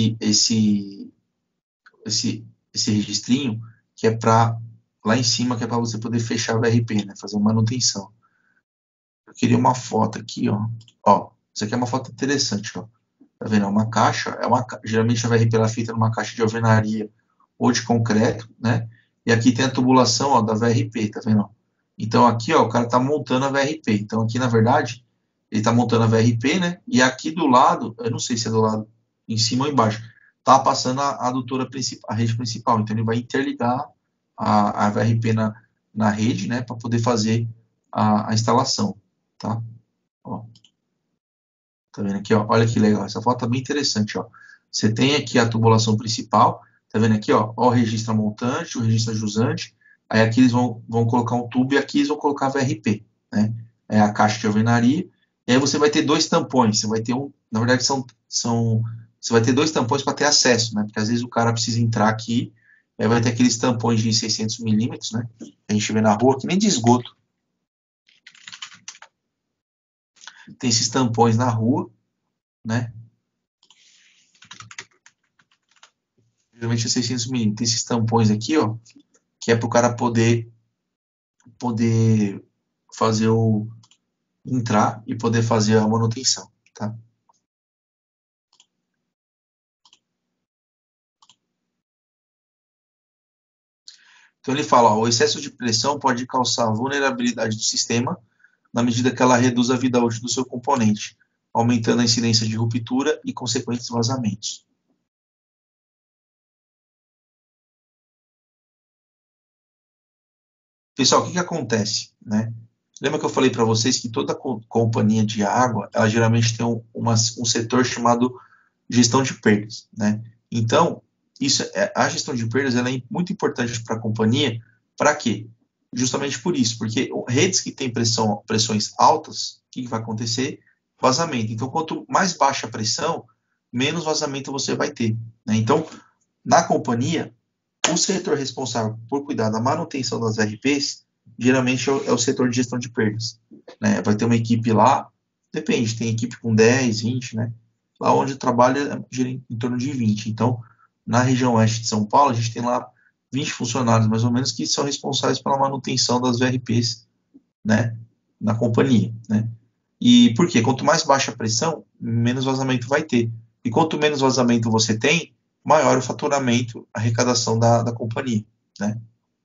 esse registrinho que é para lá em cima, que é para você poder fechar a VRP, né? Fazer uma manutenção. Eu queria uma foto aqui, ó. Ó, isso aqui é uma foto interessante, ó. Tá vendo? É uma caixa, geralmente a VRP ela é feita numa caixa de alvenaria ou de concreto, né? E aqui tem a tubulação, ó, da VRP, tá vendo? Então aqui, ó, o cara tá montando a VRP. Então aqui, na verdade, ele tá montando a VRP, né? E aqui do lado, eu não sei se é do lado em cima ou embaixo, tá passando a adutora principal, a rede principal. Então ele vai interligar a VRP na rede, né, para poder fazer a instalação, tá? Ó. Tá vendo aqui, ó? Olha que legal. Essa foto tá bem interessante, ó. Você tem aqui a tubulação principal, tá vendo aqui, ó? Ó, o registro montante, o registro ajusante. Aí aqui eles vão colocar um tubo e aqui eles vão colocar a VRP, né? É a caixa de alvenaria. E aí você vai ter dois tampões. Você vai ter na verdade você vai ter dois tampões para ter acesso, né? Porque às vezes o cara precisa entrar aqui, aí vai ter aqueles tampões de 600 milímetros, né? A gente vê na rua, que nem de esgoto. Tem esses tampões na rua, né? Geralmente é 600 milímetros. Tem esses tampões aqui, ó, que é para o cara poder fazer entrar e poder fazer a manutenção, tá? Então ele fala, ó, o excesso de pressão pode causar vulnerabilidade do sistema na medida que ela reduz a vida útil do seu componente, aumentando a incidência de ruptura e consequentes vazamentos. Pessoal, o que acontece, né? Lembra que eu falei para vocês que toda companhia de água, ela geralmente tem um setor chamado gestão de perdas, né? Então, a gestão de perdas ela é muito importante para a companhia. Para quê? Justamente por isso, porque redes que têm pressões altas, o que vai acontecer? Vazamento. Então, quanto mais baixa a pressão, menos vazamento você vai ter, né? Então, na companhia, o setor responsável por cuidar da manutenção das RPs, geralmente é o setor de gestão de perdas, né? Vai ter uma equipe lá, depende, tem equipe com 10, 20, né? Lá onde trabalha gira em torno de 20. Então, na região oeste de São Paulo, a gente tem lá 20 funcionários, mais ou menos, que são responsáveis pela manutenção das VRPs, né? Na companhia, né? E por quê? Quanto mais baixa a pressão, menos vazamento vai ter. E quanto menos vazamento você tem, maior o faturamento, a arrecadação da companhia, né?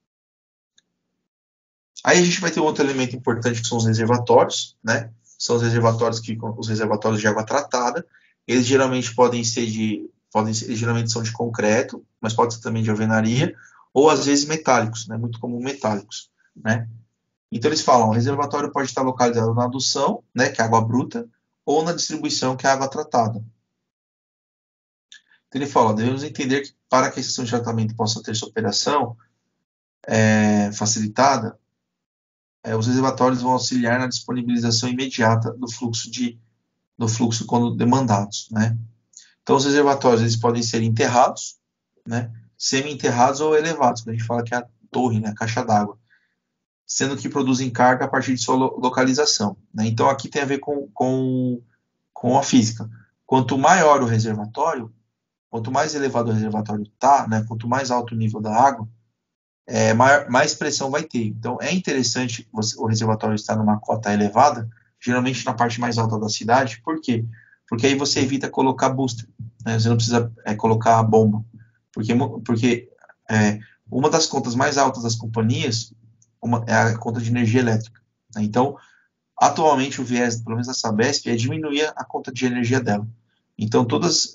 Aí a gente vai ter um outro elemento importante que são os reservatórios, né? São os reservatórios de água tratada. Eles geralmente geralmente são de concreto, mas pode ser também de alvenaria, ou às vezes metálicos, né? Muito comum metálicos, né? Então eles falam, o reservatório pode estar localizado na adução, né, que é água bruta, ou na distribuição, que é água tratada. Então ele fala, devemos entender que para que a estação de tratamento possa ter sua operação facilitada, os reservatórios vão auxiliar na disponibilização imediata do fluxo quando demandados, né? Então os reservatórios eles podem ser enterrados, né, semi-enterrados ou elevados, que a gente fala que é a torre, né, a caixa d'água, sendo que produzem carga a partir de sua localização, né? Então aqui tem a ver com a física. Quanto maior o reservatório, quanto mais elevado o reservatório está, né, quanto mais alto o nível da água, mais pressão vai ter. Então, é interessante o reservatório estar numa cota elevada, geralmente na parte mais alta da cidade. Por quê? Porque aí você evita colocar booster, né? Você não precisa colocar a bomba. Porque uma das contas mais altas das companhias é a conta de energia elétrica, né? Então, atualmente, o viés, pelo menos da Sabesp, é diminuir a conta de energia dela. Então, todas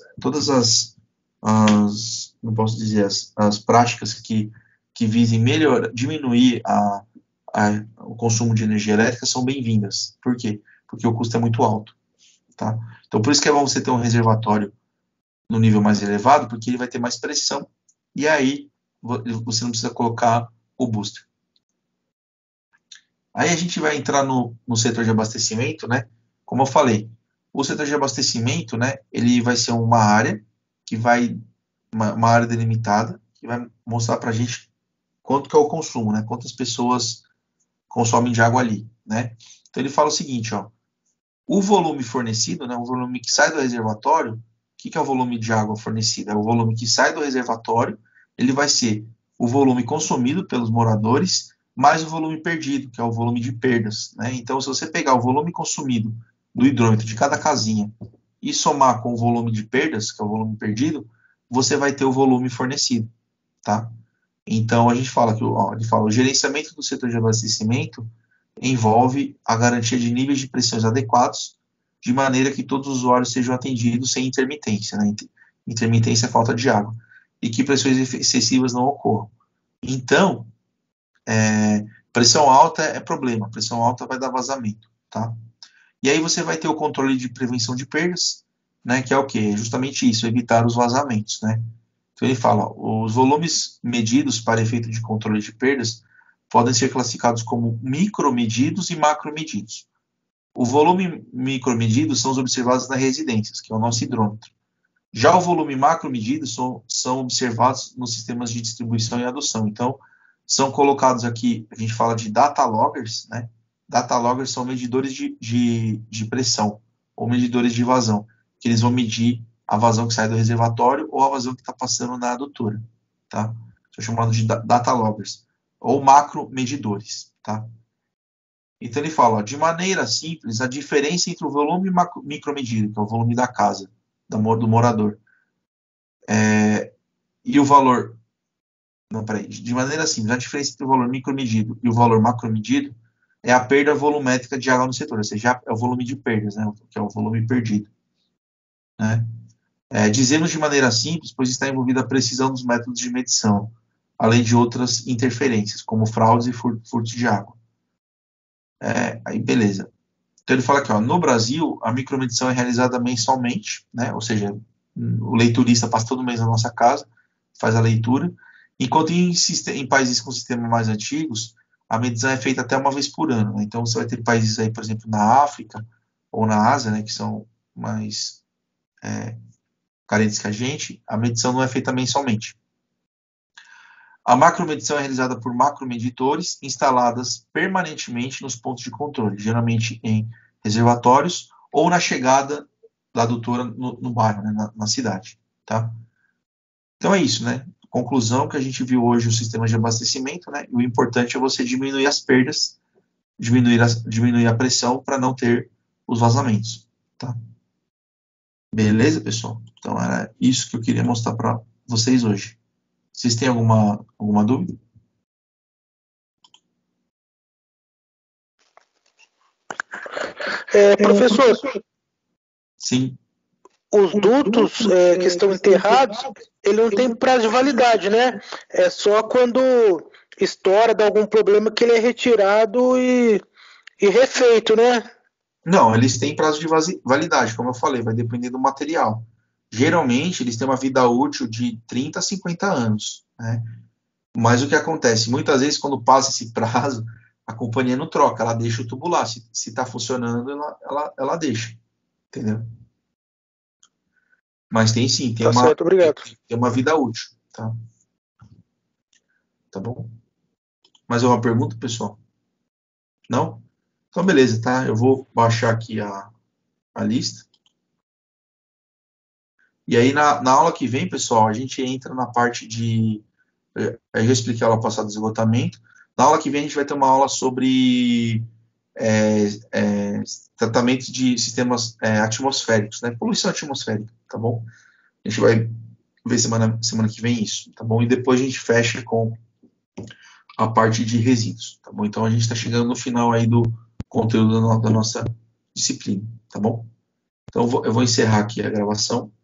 não posso dizer, as práticas que visem diminuir o consumo de energia elétrica são bem-vindas. Por quê? Porque o custo é muito alto, tá? Então, por isso que é bom você ter um reservatório no nível mais elevado, porque ele vai ter mais pressão, e aí você não precisa colocar o booster. Aí a gente vai entrar no setor de abastecimento, né? Como eu falei, o setor de abastecimento, né? Ele vai ser uma área uma área delimitada, que vai mostrar para a gente quanto que é o consumo, né? Quantas pessoas consomem de água ali, né? Então ele fala o seguinte, ó, o volume fornecido, né? O volume que sai do reservatório, o que é o volume de água fornecida? É o volume que sai do reservatório, ele vai ser o volume consumido pelos moradores mais o volume perdido, que é o volume de perdas, né? Então, se você pegar o volume consumido do hidrômetro de cada casinha e somar com o volume de perdas, que é o volume perdido, você vai ter o volume fornecido, tá? Então, a gente fala que o gerenciamento do setor de abastecimento envolve a garantia de níveis de pressões adequados, de maneira que todos os usuários sejam atendidos sem intermitência, né? Intermitência é falta de água, e que pressões excessivas não ocorram. Então, pressão alta é problema, pressão alta vai dar vazamento, tá? E aí você vai ter o controle de prevenção de perdas, né, que é o quê? É justamente isso, evitar os vazamentos, né? Então ele fala, ó, os volumes medidos para efeito de controle de perdas podem ser classificados como micromedidos e macromedidos. O volume micromedido são os observados nas residências, que é o nosso hidrômetro. Já o volume macromedido são observados nos sistemas de distribuição e adução. Então, são colocados aqui, a gente fala de data loggers, né? Data loggers são medidores de pressão ou medidores de vazão, que eles vão medir a vazão que sai do reservatório ou a vazão que está passando na adutora, tá? São chamados de data loggers ou macro medidores, tá? Então ele fala, ó, de maneira simples, a diferença entre o volume micromedido, que é o volume da casa, do morador, e o valor Não, peraí. De maneira simples, a diferença entre o valor micromedido e o valor macromedido é a perda volumétrica de água no setor, ou seja, é o volume de perdas, né, que é o volume perdido. Né? Dizemos de maneira simples, pois está envolvida a precisão dos métodos de medição, além de outras interferências, como fraudes e furtos de água. Aí, beleza. Então, ele fala aqui, ó, no Brasil, a micromedição é realizada mensalmente, né? Ou seja, o leiturista passa todo mês na nossa casa, faz a leitura, enquanto em países com sistemas mais antigos, a medição é feita até uma vez por ano. Né? Então, você vai ter países aí, por exemplo, na África ou na Ásia, né, que são mais carentes que a medição não é feita mensalmente. A macromedição é realizada por macromeditores instaladas permanentemente nos pontos de controle, geralmente em reservatórios ou na chegada da adutora no bairro, né, na cidade. Tá? Então é isso, né? Conclusão que a gente viu hoje o sistema de abastecimento, né? E o importante é você diminuir as perdas, diminuir a pressão para não ter os vazamentos. Tá? Beleza, pessoal? Então era isso que eu queria mostrar para vocês hoje. Vocês têm alguma dúvida? Professor, Sim. os dutos que estão enterrados, ele não tem prazo de validade, né? É só quando estoura, dá algum problema que ele é retirado e refeito, né? Não, eles têm prazo de validade, como eu falei, vai depender do material. Geralmente, eles têm uma vida útil de 30 a 50 anos. Né? Mas o que acontece? Muitas vezes, quando passa esse prazo, a companhia não troca, ela deixa o tubo lá. Se está funcionando, ela deixa. Entendeu? Mas tem sim, Tá certo, obrigado. Tem uma vida útil. Tá bom? Mais uma pergunta, pessoal? Não? Então, beleza, tá? Eu vou baixar aqui a lista. E aí, na aula que vem, pessoal, a gente entra na parte de... Eu já expliquei a aula passada do esgotamento. Na aula que vem, a gente vai ter uma aula sobre tratamento de sistemas atmosféricos, né? Poluição atmosférica, tá bom? A gente vai ver semana que vem isso, tá bom? E depois a gente fecha com a parte de resíduos, tá bom? Então, a gente está chegando no final aí do conteúdo da nossa disciplina, tá bom? Então, eu vou encerrar aqui a gravação.